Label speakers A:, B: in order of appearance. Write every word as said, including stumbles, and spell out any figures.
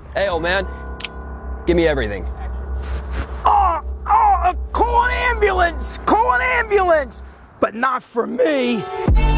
A: Hey, old man, give me everything.
B: Oh, oh, call an ambulance! Call an ambulance! But not for me.